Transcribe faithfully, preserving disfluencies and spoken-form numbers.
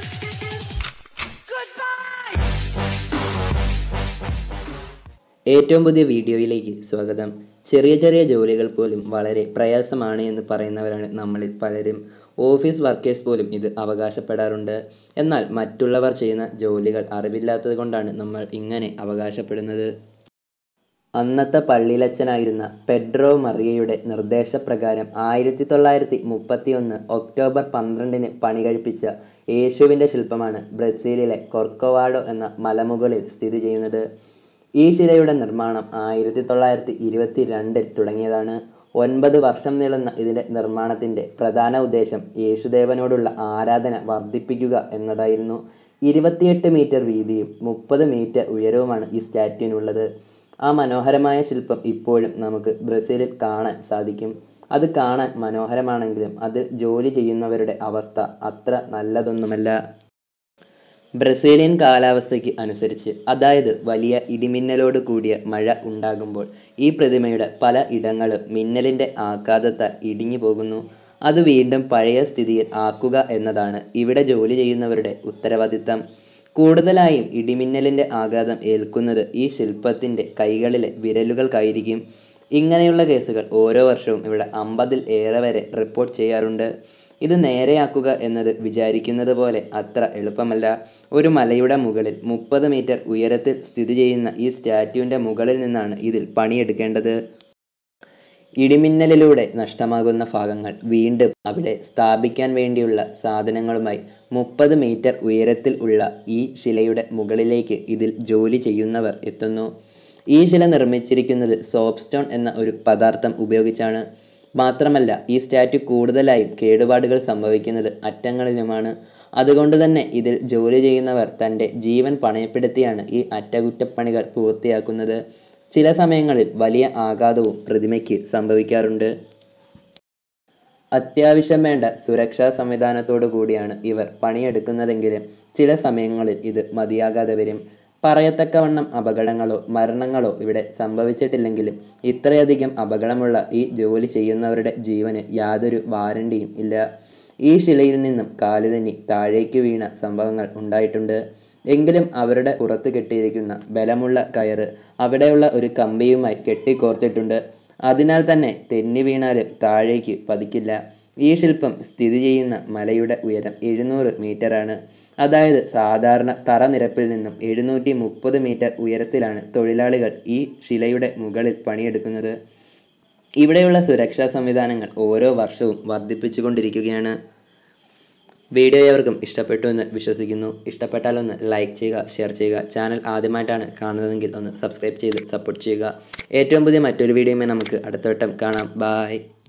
ഏറ്റവും പുതിയ വീഡിയോയിലേക്ക് സ്വാഗതം. ചെറിയ ചെറിയ ജോലികൾ പോലും വളരെ പ്രയാസമാണ് എന്ന് പറയുന്നവരാണ് നമ്മളിൽ പലരും. ഓഫീസ് വർക്കേഴ്സ് പോലും ഇത് അവകാശപ്പെടാറുണ്ട്. എന്നാൽ മറ്റുള്ളവർ ചെയ്യുന്ന ജോലികൾ അറിവില്ലാത്തത് കൊണ്ടാണ് നമ്മൾ ഇങ്ങനെ അവകാശപ്പെടുന്നത്. അന്നത്തെ പള്ളിയിലച്ചനായിരുന്ന പെഡ്രോ മറിയയുടെ നിർദ്ദേശപ്രകാരം ആയിരത്തി തൊള്ളായിരത്തി മുപ്പത്തി ഒന്ന് ഒക്ടോബർ പന്ത്രണ്ടിന് പണി കഴിപ്പിച്ച യേശുവിൻ്റെ ശില്പമാണ് ബ്രസീലിലെ കൊർക്കോവാഡോ എന്ന മലമുകളിൽ സ്ഥിതി ചെയ്യുന്നത്. ഈ ശിലയുടെ നിർമ്മാണം ആയിരത്തി തൊള്ളായിരത്തി ഇരുപത്തി രണ്ടിൽ തുടങ്ങിയതാണ്. ഒൻപത് വർഷം നീളുന്ന ഇതിൻ്റെ നിർമ്മാണത്തിൻ്റെ പ്രധാന ഉദ്ദേശം യേശുദേവനോടുള്ള ആരാധന വർദ്ധിപ്പിക്കുക എന്നതായിരുന്നു. ഇരുപത്തിയെട്ട് മീറ്റർ വീതിയും മുപ്പത് മീറ്റർ ഉയരവുമാണ് ഈ സ്റ്റാറ്റ്യൂവിനുള്ളത്. ആ മനോഹരമായ ശില്പം ഇപ്പോഴും നമുക്ക് ബ്രസീലിൽ കാണാൻ സാധിക്കും. അത് കാണാൻ മനോഹരമാണെങ്കിലും അതിൽ ജോലി ചെയ്യുന്നവരുടെ അവസ്ഥ അത്ര നല്ലതൊന്നുമല്ല. ബ്രസീലിയൻ കാലാവസ്ഥയ്ക്ക് അനുസരിച്ച്, അതായത് വലിയ ഇടിമിന്നലോട് കൂടിയ മഴ ഉണ്ടാകുമ്പോൾ ഈ പ്രതിമയുടെ പല ഇടങ്ങളും മിന്നലിൻ്റെ ആഘാതത്താൽ ഇടിഞ്ഞു പോകുന്നു. അത് വീണ്ടും പഴയ സ്ഥിതിയിൽ ആക്കുക എന്നതാണ് ഇവിടെ ജോലി ചെയ്യുന്നവരുടെ ഉത്തരവാദിത്തം. കൂടുതലായും ഇടിമിന്നലിൻ്റെ ആഘാതം ഏൽക്കുന്നത് ഈ ശില്പത്തിൻ്റെ കൈകളിലെ വിരലുകൾക്കായിരിക്കും. ഇങ്ങനെയുള്ള കേസുകൾ ഓരോ വർഷവും ഇവിടെ അമ്പതിൽ ഏറെ വരെ റിപ്പോർട്ട് ചെയ്യാറുണ്ട്. ഇത് നേരെയാക്കുക എന്നത് വിചാരിക്കുന്നത് പോലെ അത്ര എളുപ്പമല്ല. ഒരു മലയുടെ മുകളിൽ മുപ്പത് മീറ്റർ ഉയരത്തിൽ സ്ഥിതി ചെയ്യുന്ന ഈ സ്റ്റാറ്റ്യൂവിൻ്റെ മുകളിൽ നിന്നാണ് ഇതിൽ പണിയെടുക്കേണ്ടത്. ഇടിമിന്നലിലൂടെ നഷ്ടമാകുന്ന ഭാഗങ്ങൾ വീണ്ടും അവിടെ സ്ഥാപിക്കാൻ വേണ്ടിയുള്ള സാധനങ്ങളുമായി മുപ്പത് മീറ്റർ ഉയരത്തിൽ ഉള്ള ഈ ശിലയുടെ മുകളിലേക്ക് ഇതിൽ ജോലി ചെയ്യുന്നവർ എത്തുന്നു. ഈ ശില നിർമ്മിച്ചിരിക്കുന്നത് സോപ്പ് സ്റ്റോൺ എന്ന ഒരു പദാർത്ഥം ഉപയോഗിച്ചാണ്. മാത്രമല്ല ഈ സ്റ്റാറ്റ്യൂ കൂടുതലായും കേടുപാടുകൾ സംഭവിക്കുന്നത് അറ്റങ്ങളിലുമാണ്. അതുകൊണ്ട് തന്നെ ഇതിൽ ജോലി ചെയ്യുന്നവർ തൻ്റെ ജീവൻ പണയപ്പെടുത്തിയാണ് ഈ അറ്റകുറ്റപ്പണികൾ പൂർത്തിയാക്കുന്നത്. ചില സമയങ്ങളിൽ വലിയ ആഘാതവും പ്രതിമയ്ക്ക് സംഭവിക്കാറുണ്ട്. അത്യാവശ്യം വേണ്ട സുരക്ഷാ സംവിധാനത്തോടു കൂടിയാണ് ഇവർ പണിയെടുക്കുന്നതെങ്കിലും ചില സമയങ്ങളിൽ ഇത് മതിയാകാതെ വരും. പറയത്തക്കവണ്ണം അപകടങ്ങളോ മരണങ്ങളോ ഇവിടെ സംഭവിച്ചിട്ടില്ലെങ്കിലും ഇത്രയധികം അപകടമുള്ള ഈ ജോലി ചെയ്യുന്നവരുടെ ജീവന് യാതൊരു വാറണ്ടിയും ഇല്ല. ഈ ശിലയിൽ നിന്നും കാലുതന്നി താഴേക്ക് വീണ സംഭവങ്ങൾ ഉണ്ടായിട്ടുണ്ട്. എങ്കിലും അവരുടെ പുറത്ത് കെട്ടിയിരിക്കുന്ന ബലമുള്ള കയറ് അവിടെയുള്ള ഒരു കമ്പിയുമായി കെട്ടിക്കോർത്തിട്ടുണ്ട്. അതിനാൽ തന്നെ തെന്നി വീണാലും താഴേക്ക് പതിക്കില്ല. ഈ ശില്പം സ്ഥിതി ചെയ്യുന്ന മലയുടെ ഉയരം എഴുന്നൂറ് മീറ്ററാണ്. അതായത് സാധാരണ തറനിരപ്പിൽ നിന്നും എഴുന്നൂറ്റി മുപ്പത് മീറ്റർ ഉയരത്തിലാണ് തൊഴിലാളികൾ ഈ ശിലയുടെ മുകളിൽ പണിയെടുക്കുന്നത്. ഇവിടെയുള്ള സുരക്ഷാ സംവിധാനങ്ങൾ ഓരോ വർഷവും വർദ്ധിപ്പിച്ചുകൊണ്ടിരിക്കുകയാണ്. വീഡിയോ ഏവർക്കും ഇഷ്ടപ്പെട്ടു എന്ന് വിശ്വസിക്കുന്നു. ഇഷ്ടപ്പെട്ടാൽ ഒന്ന് ലൈക്ക് ചെയ്യുക, ഷെയർ ചെയ്യുക. ചാനൽ ആദ്യമായിട്ടാണ് കാണുന്നതെങ്കിൽ ഒന്ന് സബ്സ്ക്രൈബ് ചെയ്ത് സപ്പോർട്ട് ചെയ്യുക. ഏറ്റവും പുതിയ മറ്റൊരു വീഡിയോയുമായി നമുക്ക് അടുത്ത വട്ടം കാണാം. ബായ്.